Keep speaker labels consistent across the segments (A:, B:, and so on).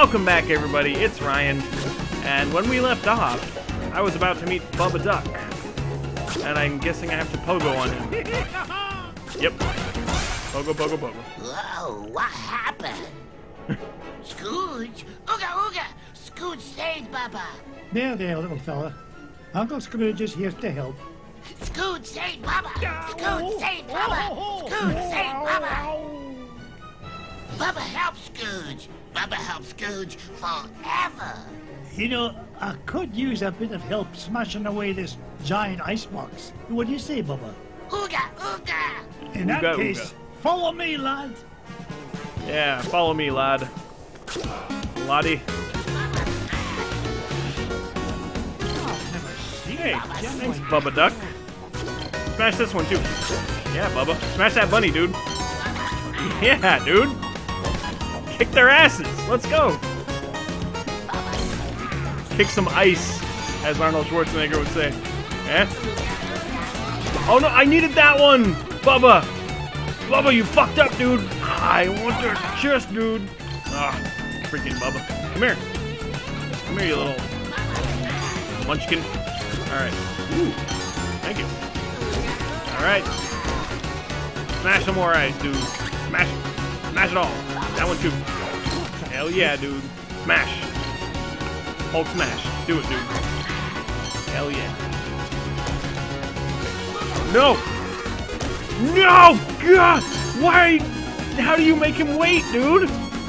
A: Welcome back, everybody. It's Ryan. And when we left off, I was about to meet Bubba Duck. And I'm guessing I have to pogo on him. Yep. Pogo, pogo, pogo.
B: Whoa, what happened? Scrooge? Ooga, ooga! Scrooge saved Bubba!
C: There, little fella. Uncle Scrooge is here to help.
B: Scrooge saved Bubba! Scrooge saved Bubba! Scrooge saved Bubba! Bubba helps Scrooge! Bubba helps Scrooge forever!
C: You know, I could use a bit of help smashing away this giant icebox. What do you say, Bubba?
B: Ooga, ooga!
C: In that
A: Ooga,
C: case,
A: ooga.
C: follow me, lad.
A: Yeah, follow me, lad. Lottie. Hey, thanks, Bubba Duck. Smash this one, too. Yeah, Bubba. Smash that bunny, dude. Yeah, dude. Kick their asses. Let's go. Kick some ice, as Arnold Schwarzenegger would say. Eh? Oh, no, I needed that one. Bubba. Bubba, you fucked up, dude. I want your chest, dude. Ah, freaking Bubba. Come here. Come here, you little munchkin. Alright. Ooh. Thank you. Alright. Smash some more ice, dude. Smash it. Smash it all. That one, too. Hell yeah, dude. Smash. Hulk smash. Do it, dude. Hell yeah. No! No! God! Why? How do you make him wait, dude?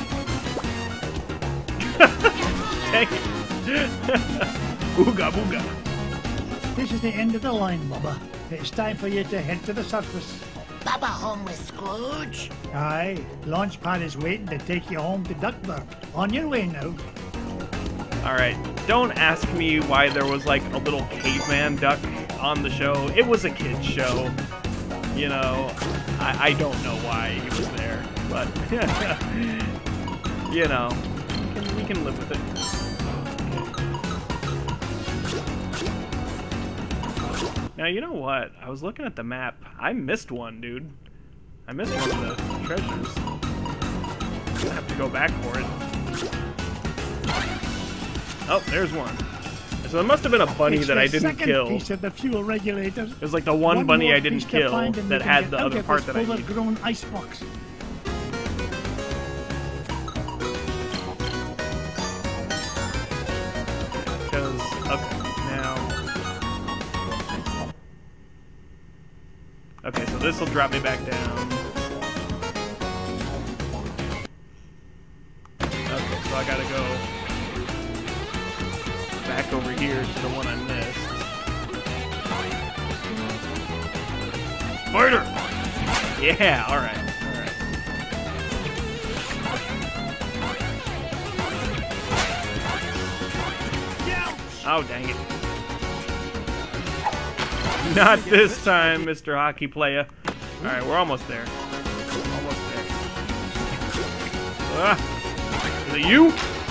A: Dang it. Ooga booga.
C: This is the end of the line, Bubba. It's time for you to head to the surface.
B: Bubba home with Scrooge?
C: Aye, Launchpad is waiting to take you home to Duckburg. On your way now.
A: Alright, don't ask me why there was like a little caveman duck on the show. It was a kid's show. You know, I don't know why he was there, but you know, we can live with it. Now, you know what? I was looking at the map. I missed one, dude. I missed one of the treasures. I'm gonna have to go back for it. Oh, there's one. So there must have been a bunny
C: It's
A: that
C: the
A: I didn't
C: second
A: kill.
C: piece of the fuel regulator.
A: It was like the one bunny
C: more
A: I didn't
C: piece to
A: kill
C: find and
A: that
C: we can
A: had
C: get
A: the
C: out
A: other
C: of
A: part
C: this
A: that I need.
C: overgrown icebox.
A: Because, okay, now... Okay, so this will drop me back down. Okay, so I gotta go back over here to the one I missed. Spider! Yeah, alright, alright. Oh, dang it. Not this time, Mr. Hockey Player. Alright, we're almost there. Almost there. Is it you?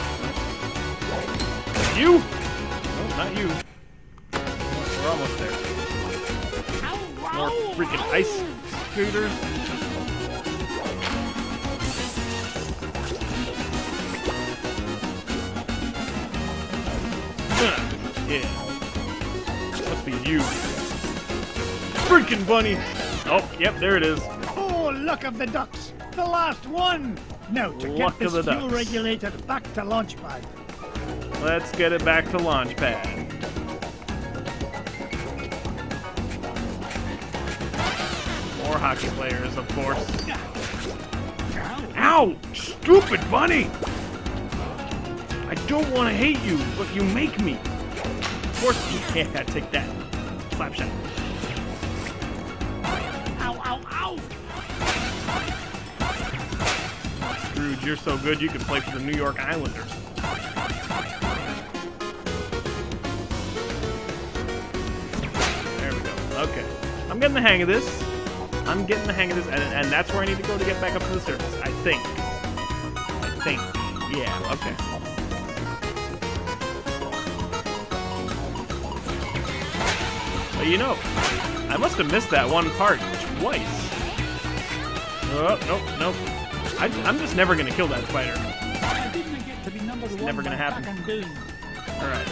A: Is it you? No, not you. We're almost there. More freaking ice scooters. Yeah. Must be you. Freaking bunny! Oh, yep, there it is.
C: Oh, luck of the ducks. The last one. Now, to
A: Luck
C: get
A: of
C: this
A: the
C: fuel
A: ducks.
C: regulator back to Launchpad.
A: Let's get it back to Launchpad. More hockey players, of course. Ow! Stupid bunny! I don't want to hate you, but you make me. Force me. Yeah, take that. Slap shot.
C: Ow, ow, ow!
A: Scrooge, you're so good you could play for the New York Islanders. There we go. Okay. I'm getting the hang of this. I'm getting the hang of this, and that's where I need to go to get back up to the surface. I think. Yeah, okay. But you know, I must have missed that one part twice. Oh, nope. I'm just never gonna kill that spider.
C: I didn't get to be number
A: It's never gonna happen. All right.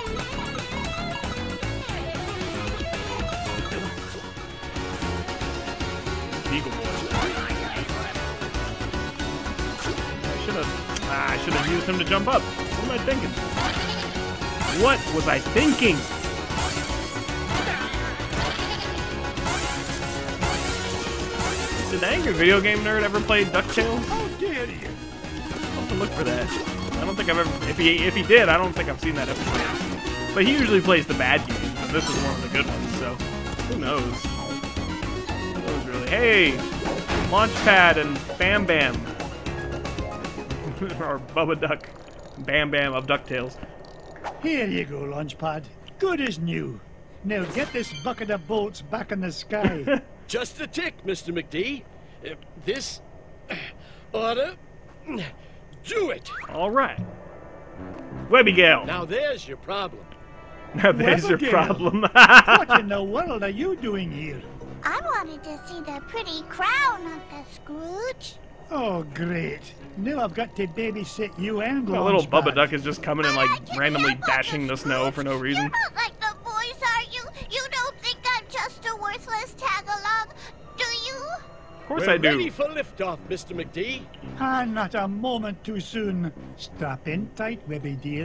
A: Beagle Boy. I should have used him to jump up. What am I thinking? What was I thinking? Did the Angry Video Game Nerd ever play DuckTales?
C: How dare you?
A: I'll have to look for that. I don't think I've ever. If he did, I don't think I've seen that episode. But he usually plays the bad games, and this is one of the good ones. So who knows? Who knows really? Hey, Launchpad and Bam Bam, or Bubba Duck, Bam Bam of DuckTales.
C: Here you go, Launchpad. Good as new. Now get this bucket of bolts back in the sky.
D: Just a tick, Mr. McD. This oughta do it.
A: All right, Webby Gale.
D: Now there's your problem.
A: Now there's your
C: Webby Gale.
A: problem.
C: What in the world are you doing here?
E: I wanted to see the pretty crown, Uncle Scrooge.
C: Oh, great. Now I've got to babysit you and
A: A little
C: Launchpad.
A: Bubba Duck is just coming and like randomly dashing the snow for no reason.
E: You're not like the boys, are you? You don't think I'm just a worthless tag-along, do you?
A: Of course
D: We're
A: I do.
D: ready for liftoff, Mr. McD.
C: Ah, not a moment too soon. Strap in tight, Webby dear.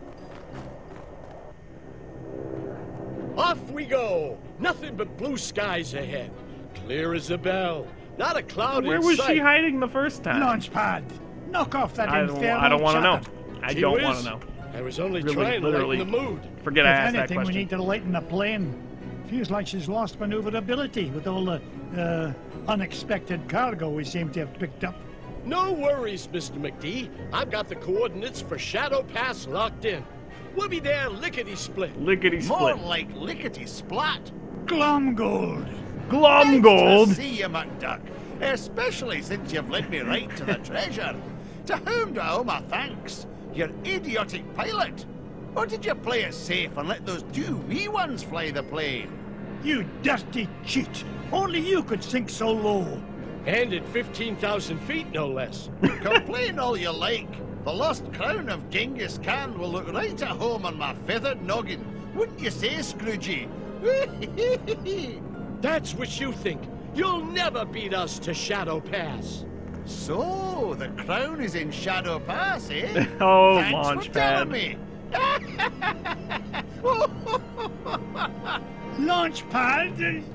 D: Off we go. Nothing but blue skies ahead. Clear as a bell. Not a cloud
A: Where
D: in
A: was
D: sight.
A: she hiding the first time?
C: Launchpad, knock off that
A: I
C: infernal
A: don't want to know.
C: chatter.
A: I
D: Gee
A: don't
D: whiz,
A: want to know.
D: I was only
A: Really,
D: trying to
A: literally.
D: lighten the mood.
A: Forget
C: If
A: I asked that
C: anything, we
A: question.
C: need to lighten the plane. Feels like she's lost maneuverability with all the unexpected cargo we seem to have picked up.
D: No worries, Mr. McD. I've got the coordinates for Shadow Pass locked in. We'll be there lickety-split.
A: Lickety
F: More
A: split.
F: like lickety-splat.
C: Glomgold!
A: Glomgold.
F: Nice to see you, McDuck. Especially since you've led me right to the treasure. To whom do I owe my thanks? Your idiotic pilot? Or did you play it safe and let those two wee ones fly the plane?
C: You dirty cheat! Only you could sink so low.
D: And at 15,000 feet, no less.
F: Complain all you like. The lost crown of Genghis Khan will look right at home on my feathered noggin. Wouldn't you say, Scroogey?
D: That's what you think. You'll never beat us to Shadow Pass.
F: So, the crown is in Shadow Pass, eh?
A: Oh,
F: Thanks for telling
A: Launchpad.
F: me.
C: Launchpad!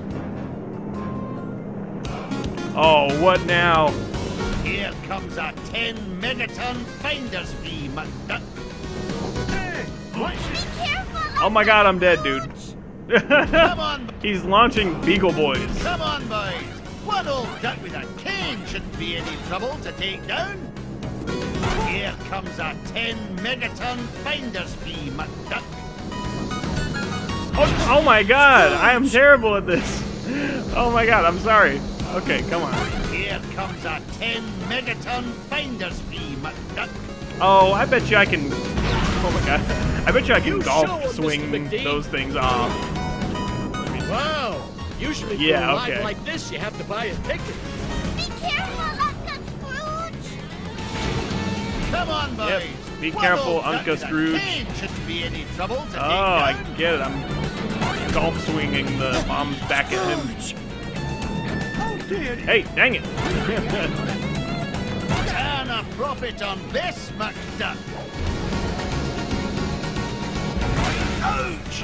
A: Oh, what now?
F: Here comes a 10 megaton finder's fee, McDuck. Hey, what's
E: Be
F: this?
E: careful,
A: Oh my God, I'm dead, dude.
F: Come on,
A: He's launching Beagle Boys.
F: come on, boys. One old duck with a cane shouldn't be any trouble to take down. Here comes a 10 megaton finder's fee, McDuck.
A: Oh my God, I am terrible at this. Oh my God, I'm sorry. Okay, come on.
F: Here comes a 10 megaton finder's fee, McDuck.
A: Oh, I bet you I can. Oh my God, I bet you I can
D: You show
A: golf
D: 'em,
A: swing
D: Mr. McD.
A: those things off.
D: Wow. Usually
A: Yeah,
D: for a ride
A: okay.
D: like this, you have to buy a ticket.
E: Be careful, Uncle Scrooge.
F: Come on, boys.
A: Yep, be
F: One
A: careful,
F: old duck
A: Uncle
F: with a
A: Scrooge.
F: cane shouldn't be any trouble to take
A: Oh, I
F: down.
A: get it. I'm golf swinging the bombs back at him.
C: How dare you!
A: Hey, dang it.
F: Turn a profit on this, McDuck. Ouch!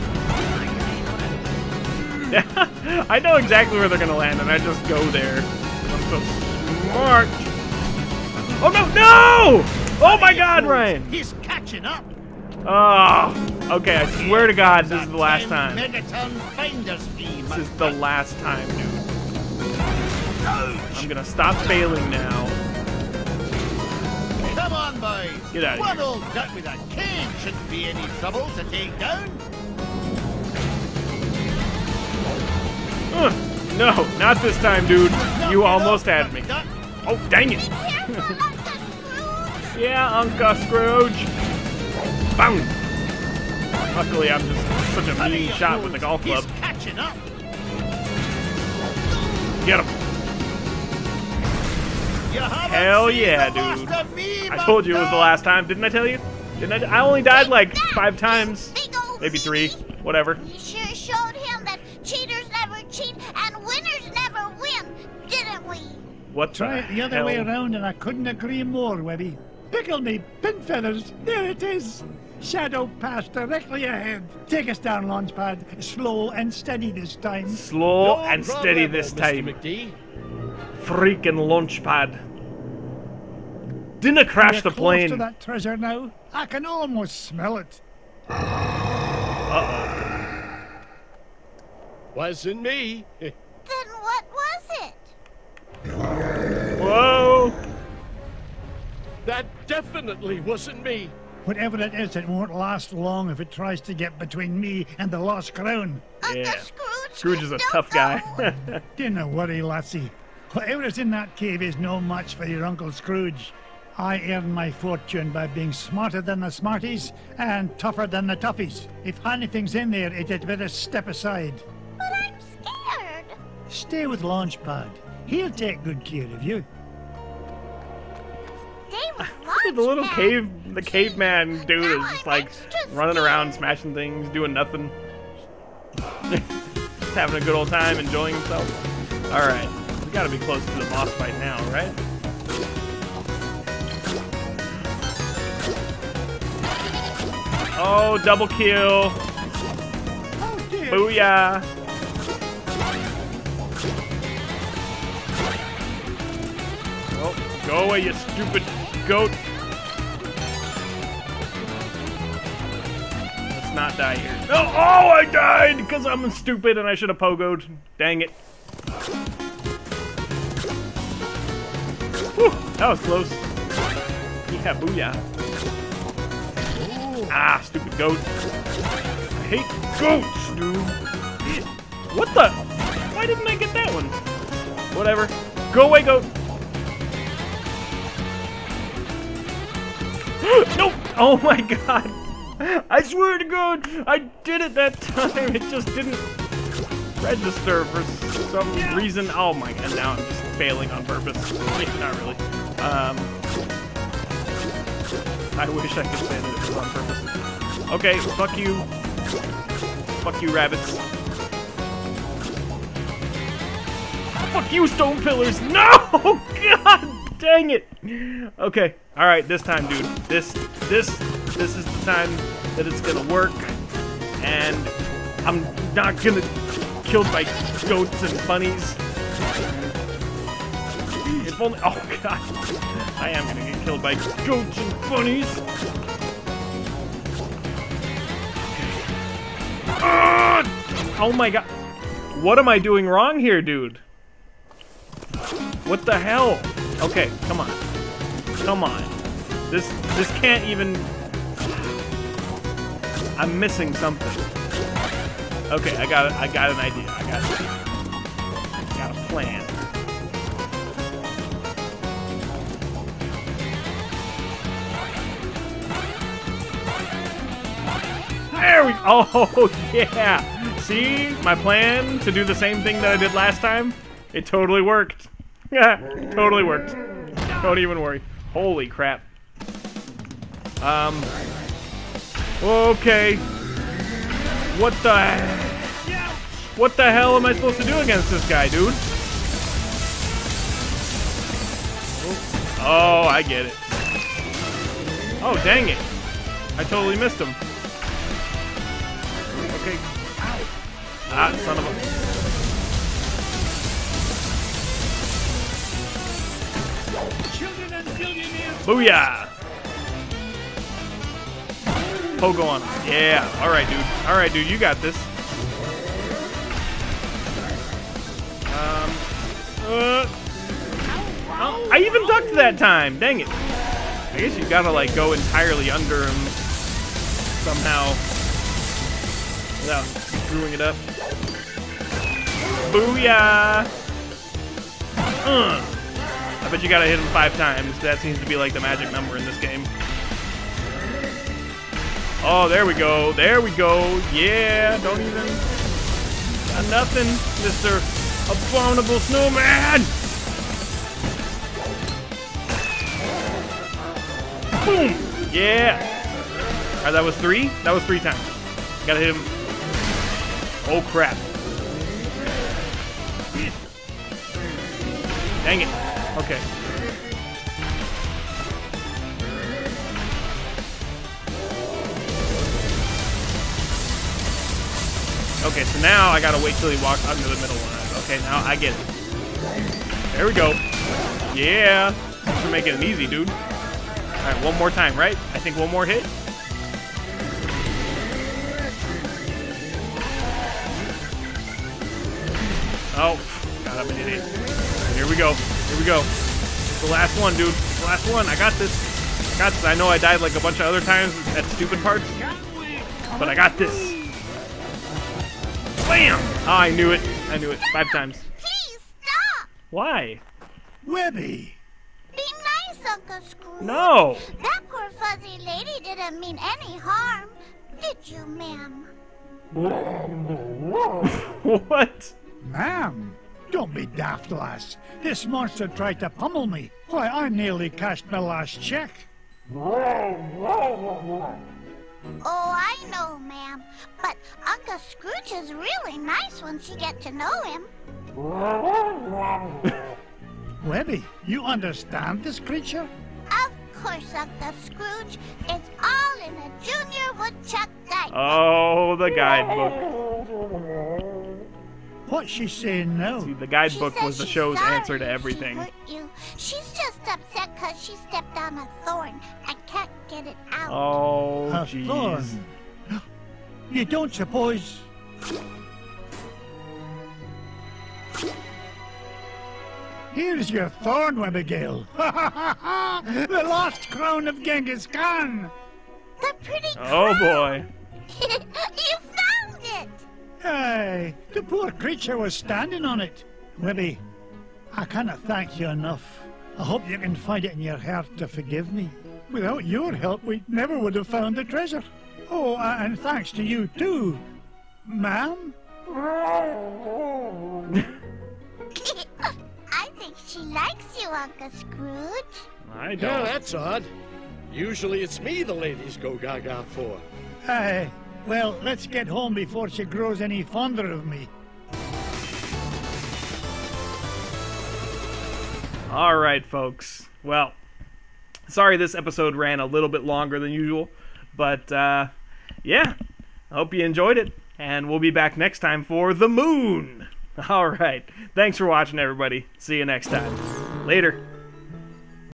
A: I know exactly where they're gonna land, and I just go there. I'm so smart. Oh no, no! Oh my God, Ryan!
F: He's catching up.
A: Oh, okay. I swear to God, this is the last
F: 10
A: time.
F: Megaton finder's fee,
A: This is the last time, dude. I'm gonna stop failing now.
F: Come on, boys.
A: Get out of
F: One
A: here.
F: old duck with a cane shouldn't be any trouble to take down.
A: No, not this time, dude. You almost had me.
F: McDuck.
A: Oh, dang it.
E: Careful, Uncle Scrooge.
A: Yeah, Uncle Scrooge. Boom. Luckily, I'm just such a
F: Hurry
A: mean
F: up,
A: shot with the golf club.
F: He's catching up.
A: Get him.
F: You haven't
A: Hell
F: seen
A: yeah,
F: the last
A: dude.
F: of me,
A: I told you it was the last time. Didn't I tell you? Didn't I? I only died like 5 times.
E: Big old
A: Maybe 3. Whatever.
E: We sure showed him that cheaters never cheat and winners never win, didn't we?
A: What
C: Try it the other
A: hell?
C: way around, and I couldn't agree more, Webby. Pickle me, pin feathers. There it is. Shadow pass directly ahead. Take us down, Launchpad. Slow and steady this time.
A: Slow
D: No
A: and steady
D: problemo,
A: this
D: Mr.
A: time.
D: McD.
A: Freaking launch pad. Didn't crash
C: We're
A: the
C: close
A: plane.
C: to that treasure now. I can almost smell it.
D: Wasn't me.
E: Then what was it?
A: Whoa.
D: That definitely wasn't me.
C: Whatever it is, it won't last long if it tries to get between me and the lost crown.
E: Uncle
A: Yeah.
E: Scrooge?
A: Scrooge is a
E: don't
A: tough
E: go.
A: guy.
C: Dinna worry, lassie. Whatever is in that cave is no match for your Uncle Scrooge. I earn my fortune by being smarter than the smarties and tougher than the toughies. If anything's in there, it had better step aside.
E: But I'm scared.
C: Stay with Launchpad. He'll take good care of you.
E: They were
A: The little the caveman dude is just like running around, smashing things, doing nothing. Just having a good old time, enjoying himself. Alright, we gotta be close to the boss fight now, right? Oh, double kill.
C: Oh dear.
A: Booyah. Oh, go away, you stupid goat. Let's not die here. No, oh, I died because I'm stupid and I should have pogoed. Dang it. Whew, that was close. Yeah, booyah. Ah, stupid goat. I hate goats, dude. What the? Why didn't I get that one? Whatever. Go away, goat. No! Oh my god! I swear to God, I did it that time. It just didn't register for some reason. Oh my god! Now I'm just failing on purpose. Not really. I wish I could say that it was on purpose. Okay, fuck you. Fuck you, rabbits. Fuck you, stone pillars! No! God dang it! Okay, alright, this time, dude. This is the time that it's gonna work. And I'm not gonna get killed by goats and bunnies. If only, oh god. I am gonna get killed by goats and bunnies. Oh my god. What am I doing wrong here, dude? What the hell? Okay, come on. Come on. This can't even... I'm missing something. Okay, I got an idea. I got a plan. There we go. Oh, yeah. See? My plan to do the same thing that I did last time? It totally worked. Yeah, totally worked. Don't even worry. Holy crap. Okay. What the hell am I supposed to do against this guy, dude? Oh, I get it. Oh, dang it. I totally missed him. Okay. Ah, son of a... Booyah! Pogo on him. Yeah. Alright, dude. Alright, dude. You got this. Oh, I even ducked that time. Dang it. I guess you gotta, like, go entirely under him somehow without screwing it up. Booyah! I bet you gotta hit him 5 times. That seems to be like the magic number in this game. Oh, there we go. There we go. Yeah, don't even... Got nothing, Mr. Abominable Snowman! Boom! Yeah! Alright, that was 3? That was 3 times. Gotta hit him. Oh, crap. Dang it. Okay. Okay, so now I gotta wait till he walks under the middle one. Okay, now I get it. There we go. Yeah. Thanks for making it easy, dude. Alright, one more time, right? I think one more hit. Oh, God, I'm an idiot. Here we go. Here we go. It's the last one, dude. It's the last one. I got this. I got this. I know I died like a bunch of other times at stupid parts, but I got this. Bam! Oh, I knew it. I knew it. 5 times.
E: Please stop.
A: Why?
C: Webby!
E: Be nice, Uncle Scrooge.
A: No!
E: That poor fuzzy lady didn't mean any harm. Did you, ma'am?
A: What?
C: Ma'am, don't be daft, lass. This monster tried to pummel me. Why, I nearly cashed my last check.
E: Oh, I know, ma'am. But Uncle Scrooge is really nice once you get to know him.
C: Webby, you understand this creature?
E: Of course, Uncle Scrooge. It's all in the Junior Woodchuck Guide.
A: Oh, the guidebook.
C: What's she saying now?
A: See, the
E: She
A: guidebook
E: says
A: was the
E: she's
A: show's
E: sorry
A: answer to
E: if
A: everything.
E: She hurt you. She's just upset because she stepped on a thorn and can't get it out.
A: Oh,
C: A
A: jeez.
C: thorn. You don't suppose... Here's your thorn, Webbigail. The lost crown of Genghis Khan.
E: The pretty
A: Oh,
E: crown.
A: boy.
E: You found it.
C: Aye, the poor creature was standing on it. Webby, I cannot thank you enough. I hope you can find it in your heart to forgive me. Without your help, we never would have found the treasure. Oh, and thanks to you too, ma'am.
E: I think she likes you, Uncle Scrooge.
A: I
D: Yeah,
A: don't.
D: that's odd. Usually it's me the ladies go gaga for.
C: Aye, well, let's get home before she grows any fonder of me.
A: All right, folks. Well, sorry this episode ran a little bit longer than usual, but yeah, I hope you enjoyed it, and we'll be back next time for the moon. All right, thanks for watching, everybody. See you next time. Later.